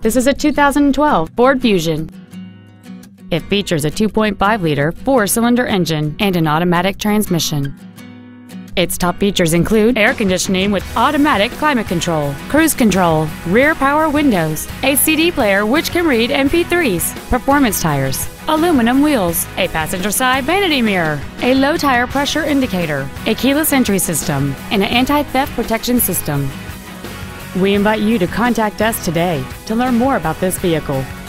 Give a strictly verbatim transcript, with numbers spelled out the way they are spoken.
This is a two thousand twelve Ford Fusion. It features a two point five liter four-cylinder engine and an automatic transmission. Its top features include air conditioning with automatic climate control, cruise control, rear power windows, a C D player which can read M P threes, performance tires, aluminum wheels, a passenger side vanity mirror, a low tire pressure indicator, a keyless entry system, and an anti-theft protection system. We invite you to contact us today to learn more about this vehicle.